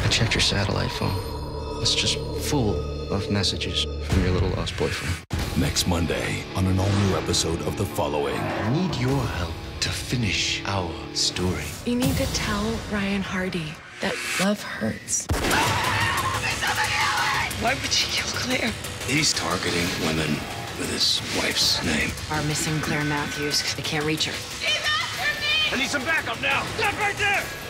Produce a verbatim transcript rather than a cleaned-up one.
I checked your satellite phone. It's just full of messages from your little lost boyfriend. Next Monday on an all-new episode of The Following. I need your help to finish our story. You need to tell Ryan Hardy that love hurts. Why would she kill Claire? He's targeting women with his wife's name. Our missing Claire Matthews. They can't reach her. I need some backup now. Stop right there!